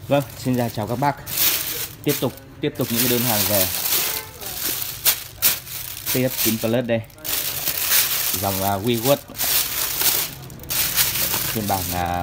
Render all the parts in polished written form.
Vâng, xin chào các bác. Tiếp tục những cái đơn hàng về TF9 Plus đây. Dòng WeWork phiên bản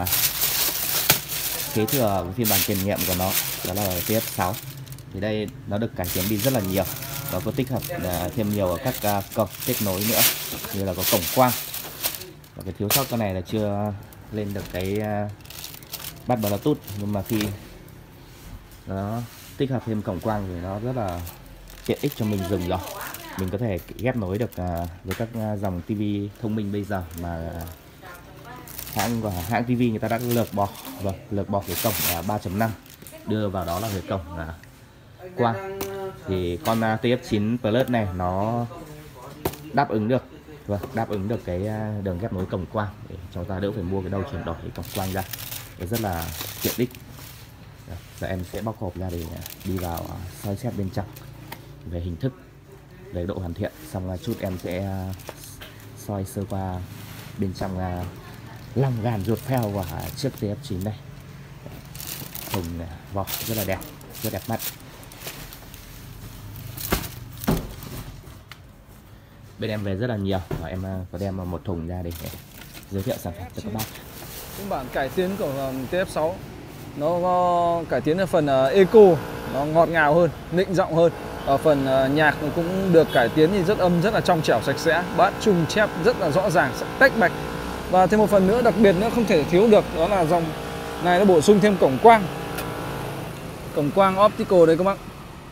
kế thừa phiên bản tiền nhiệm của nó, đó là TF6. Thì đây nó được cải tiến đi rất là nhiều. Nó có tích hợp thêm nhiều các cổng kết nối nữa, như là có cổng quang. Và cái thiếu sót con này là chưa lên được cái bắt Bluetooth, nhưng mà khi nó tích hợp thêm cổng quang thì nó rất là tiện ích cho mình dùng rồi. Mình có thể ghép nối được với các dòng TV thông minh bây giờ mà hãng TV người ta đã lược bỏ cái cổng 3.5, đưa vào đó là cái cổng quang. Thì con TF9 Plus này nó đáp ứng được cái đường ghép nối cổng quang, để chúng ta đỡ phải mua cái đầu chuyển đổi cái cổng quang ra. Nó rất là tiện ích. Giờ em sẽ bóc hộp ra để đi vào soi xét bên trong về hình thức, về độ hoàn thiện. Xong chút em sẽ soi sơ qua bên trong lòng gan ruột phèo của chiếc TF9 này. Thùng vỏ rất là đẹp, rất đẹp mắt. Bên em về rất là nhiều và em có đem một thùng ra để giới thiệu sản phẩm cho các bác. Phiên bản cải tiến của TF6 nó có cải tiến ở phần eco, nó ngọt ngào hơn, nịnh giọng hơn. Ở phần nhạc cũng được cải tiến thì rất âm, rất là trong trẻo, sạch sẽ, bát trùng chép rất là rõ ràng, tách bạch. Và thêm một phần nữa đặc biệt nữa không thể thiếu được, đó là dòng này nó bổ sung thêm cổng quang optical đấy các bác.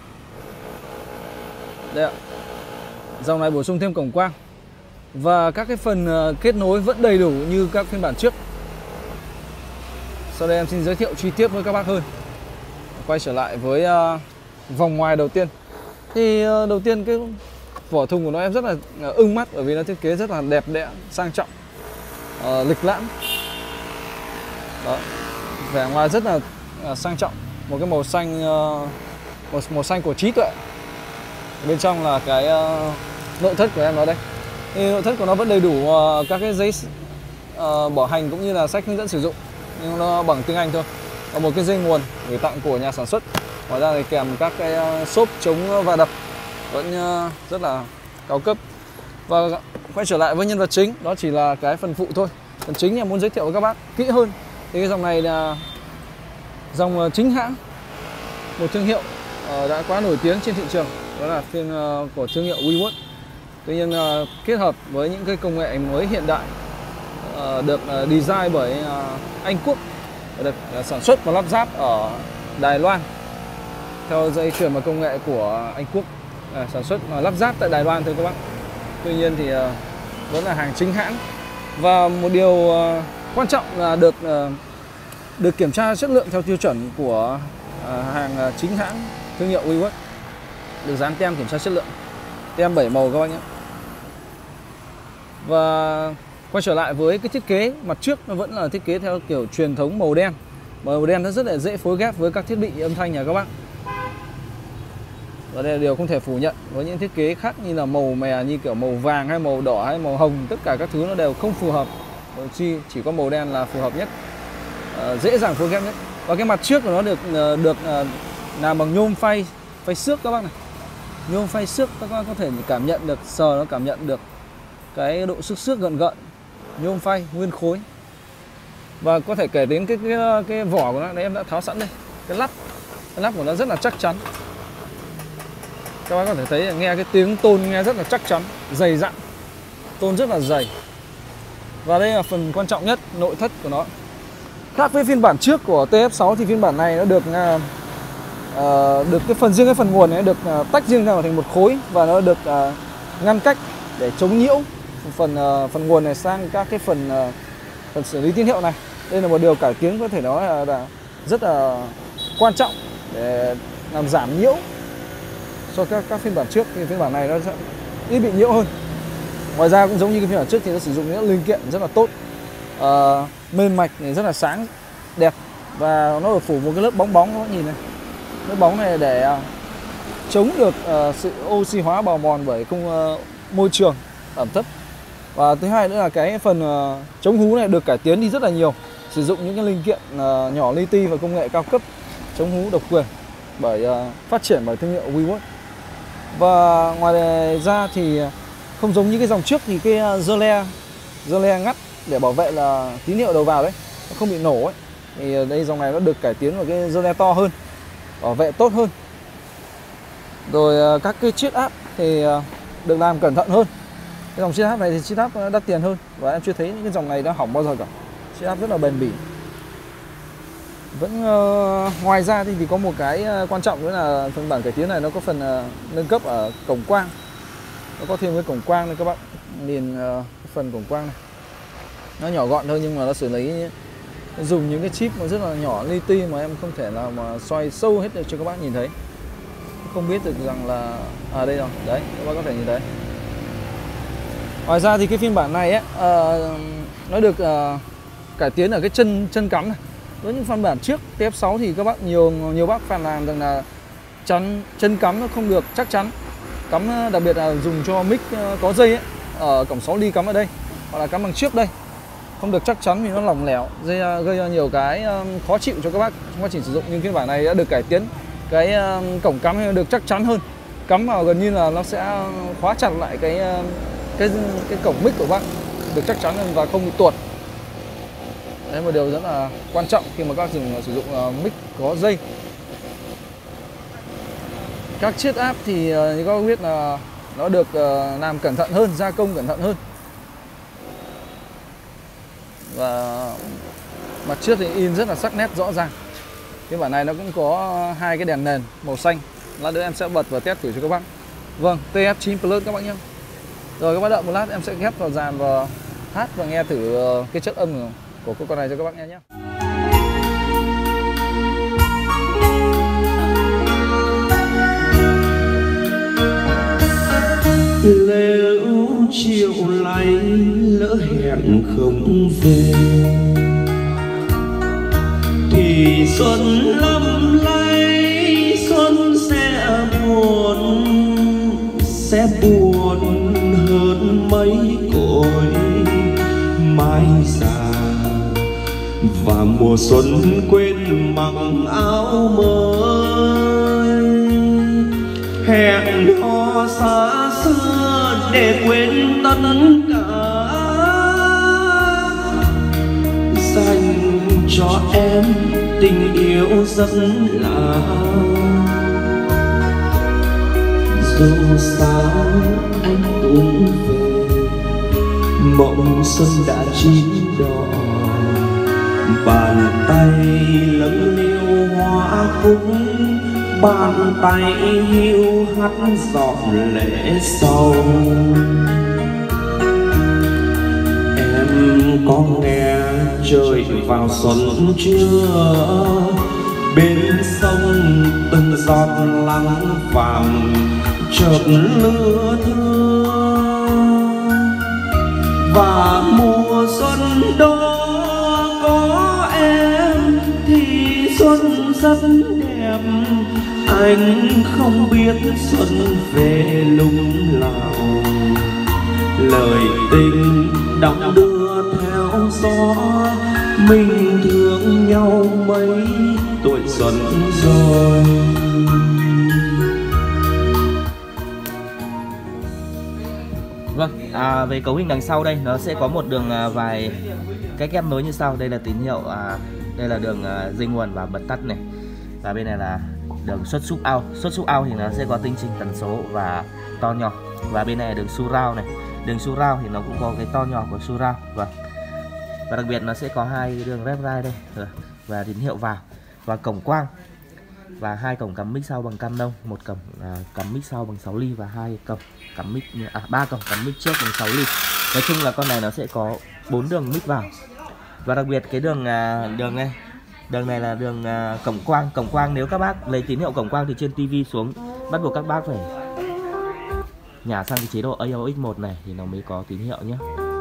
Đây ạ. Dòng này bổ sung thêm cổng quang và các cái phần kết nối vẫn đầy đủ như các phiên bản trước. Sau đây em xin giới thiệu chi tiết với các bác hơn. Quay trở lại với vòng ngoài đầu tiên. Thì đầu tiên cái vỏ thùng của nó em rất là ưng mắt, bởi vì nó thiết kế rất là đẹp đẽ, sang trọng, lịch lãm. Đó. Vẻ ngoài rất là sang trọng, một cái màu xanh, màu xanh của trí tuệ. Bên trong là cái nội thất của em nó đây. Thì nội thất của nó vẫn đầy đủ các cái giấy bảo hành cũng như là sách hướng dẫn sử dụng, nhưng nó bằng tiếng Anh thôi. Và một cái dây nguồn gửi tặng của nhà sản xuất. Ngoài ra thì kèm các cái xốp chống va đập vẫn rất là cao cấp. Và quay trở lại với nhân vật chính, đó chỉ là cái phần phụ thôi. Phần chính em muốn giới thiệu với các bác kỹ hơn. Thì cái dòng này là dòng chính hãng, một thương hiệu đã quá nổi tiếng trên thị trường, đó là phiên của thương hiệu WeWork. Tuy nhiên kết hợp với những cái công nghệ mới hiện đại, được design bởi Anh Quốc, được sản xuất và lắp ráp ở Đài Loan theo dây chuyền và công nghệ của Anh Quốc, sản xuất và lắp ráp tại Đài Loan thôi các bác. Tuy nhiên thì vẫn là hàng chính hãng. Và một điều quan trọng là được kiểm tra chất lượng theo tiêu chuẩn của hàng chính hãng thương hiệu WeWork, được dán tem kiểm tra chất lượng, tem 7 màu các bác nhé. Và quay trở lại với cái thiết kế mặt trước, nó vẫn là thiết kế theo kiểu truyền thống màu đen. Màu đen nó rất là dễ phối ghép với các thiết bị âm thanh nhà các bác. Và đây là điều không thể phủ nhận. Với những thiết kế khác như là màu mè, như kiểu màu vàng hay màu đỏ hay màu hồng, tất cả các thứ nó đều không phù hợp. Chỉ có màu đen là phù hợp nhất, dễ dàng phối ghép nhất. Và cái mặt trước của nó được làm bằng nhôm phay xước các bác này. Nhôm phay xước, các bác có thể cảm nhận được, sờ nó cảm nhận được cái độ xước gợn, nhôm phay nguyên khối. Và có thể kể đến cái vỏ của nó, đấy em đã tháo sẵn đây. Cái lắp của nó rất là chắc chắn. Các bác có thể thấy, nghe cái tiếng tôn nghe rất là chắc chắn, dày dặn, tôn rất là dày. Và đây là phần quan trọng nhất, nội thất của nó. Khác với phiên bản trước của TF6 thì phiên bản này nó được cái phần nguồn này được tách riêng ra thành một khối, và nó được ngăn cách để chống nhiễu phần nguồn này sang các cái phần xử lý tín hiệu này. Đây là một điều cải tiến có thể nói là rất là quan trọng để làm giảm nhiễu so với các phiên bản trước. Thì phiên bản này nó sẽ ít bị nhiễu hơn. Ngoài ra cũng giống như cái phiên bản trước thì nó sử dụng những linh kiện rất là tốt, mên mạch này rất là sáng, đẹp, và nó được phủ một cái lớp bóng các bác nhìn này. Lớp bóng này để chống được sự oxy hóa bào mòn bởi môi trường ẩm thấp. Và thứ hai nữa là cái phần chống hú này được cải tiến đi rất là nhiều, sử dụng những cái linh kiện nhỏ li ti và công nghệ cao cấp chống hú độc quyền bởi phát triển bởi thương hiệu WeWork. Và ngoài ra thì không giống như cái dòng trước thì cái giơ le ngắt để bảo vệ là tín hiệu đầu vào đấy nó không bị nổ ấy. Thì đây dòng này nó được cải tiến vào cái giơ le to hơn, bảo vệ tốt hơn. Rồi các cái chiết áp thì được làm cẩn thận hơn. Cái dòng chiết áp này thì chiết áp đắt tiền hơn, và em chưa thấy những cái dòng này đã hỏng bao giờ cả. Chiết áp rất là bền bỉ. Vẫn ngoài ra thì có một cái quan trọng nữa là phiên bản cải tiến này nó có phần nâng cấp ở cổng quang. Nó có thêm cái cổng quang này các bạn. Nhìn cái phần cổng quang này nó nhỏ gọn thôi, nhưng mà nó xử lý dùng những cái chip mà rất là nhỏ li ti mà em không thể nào mà xoay sâu hết được cho các bác nhìn thấy. Không biết được rằng là đây rồi, đấy các bác có thể nhìn thấy. Ngoài ra thì cái phiên bản này ấy, nó được cải tiến ở cái chân cắm này. Với những phiên bản trước TF6 thì các bác nhiều bác phàn nàn rằng là chân cắm nó không được chắc chắn. Cắm đặc biệt là dùng cho mic có dây ấy, ở cổng 6 ly cắm ở đây hoặc là cắm bằng trước đây không được chắc chắn vì nó lỏng lẻo, gây ra nhiều cái khó chịu cho các bác trong quá trình sử dụng. Nhưng phiên bản này đã được cải tiến, cái cổng cắm được chắc chắn hơn, cắm vào gần như là nó sẽ khóa chặt lại cái cổng mic của bác được chắc chắn hơn và không bị tuột. Đấy, một điều rất là quan trọng khi mà các bác sử dụng mic có dây. Các chiết áp thì như các bác biết là nó được làm cẩn thận hơn, gia công cẩn thận hơn. Và mặt trước thì in rất là sắc nét rõ ràng. Phiên bản này nó cũng có hai cái đèn nền màu xanh. Lát nữa em sẽ bật và test thử cho các bác. Vâng, TF9 Plus các bác nhé. Rồi các bác đợi một lát em sẽ ghép vào dàn và hát và nghe thử cái chất âm của con này cho các bác nghe nhé. Lêu chiều nay lỡ hẹn không về thì xuân lắm lay, xuân sẽ buồn hơn mấy cội mai già, và mùa xuân quên mặc áo mới. Hẹn hò xa xưa để quên tất cả, dành cho em tình yêu rất lạ. Dù sao anh cũng về, mộng xuân đã chín đỏ, bàn tay lấm liêu hoa cúc, bàn tay hiu hắt giọt lệ sâu. Em có nghe trời vào xuân chưa? Bên sông từng giọt lắng vàng chợt lưa thưa, và mùa xuân đó có em thì xuân rất đẹp. Anh không biết xuân về lúc nào, lời tình đong đưa theo gió. Mình thương nhau mấy tuổi xuân rồi. Vâng, về cấu hình đằng sau đây nó sẽ có một đường vài cái ghép nối như sau. Đây là tín hiệu, đây là đường dây nguồn và bật tắt này, và bên này là đường xuất xúc out. Xuất xúc out thì nó sẽ có tinh trình tần số và to nhỏ, và bên này là đường surround này. Đường surround thì nó cũng có cái to nhỏ của surround. Vâng. Và đặc biệt nó sẽ có hai đường rep rai đây và tín hiệu vào, và cổng quang, và hai cổng cắm mic sau bằng Canon, một cổng cắm mic sau bằng 6 ly và hai cổng cắm mic ba cổng cắm mic trước bằng 6 ly. Nói chung là con này nó sẽ có 4 đường mic vào. Và đặc biệt cái đường này là đường cổng quang nếu các bác lấy tín hiệu cổng quang thì trên tivi xuống bắt buộc các bác phải nhả sang cái chế độ AUX1 này thì nó mới có tín hiệu nhé.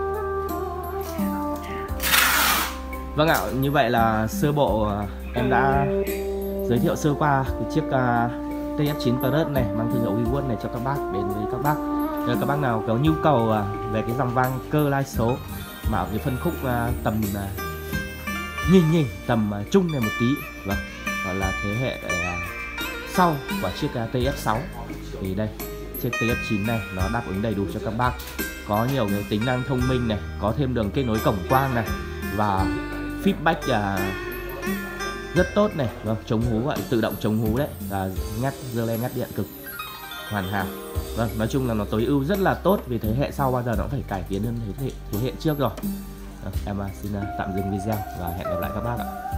Vâng ạ, như vậy là sơ bộ em đã giới thiệu sơ qua cái chiếc TF9 Plus này mang thương hiệu WeWork này cho các bác đến với các bác. Nếu các bác nào có nhu cầu về cái dòng vang cơ lai số mà ở cái phân khúc tầm nhỉnh tầm trung này một tí, vâng, gọi là thế hệ sau của chiếc TF6. Thì đây, chiếc TF9 này nó đáp ứng đầy đủ cho các bác, có nhiều cái tính năng thông minh này, có thêm đường kết nối cổng quang này, và feedback rất tốt này, vâng, chống hú gọi tự động chống hú đấy, và ngắt dơ le ngắt điện cực hoàn hảo. Vâng, nói chung là nó tối ưu rất là tốt, vì thế hệ sau bao giờ nó cũng phải cải tiến hơn thế hệ trước rồi. Em xin tạm dừng video và hẹn gặp lại các bác ạ.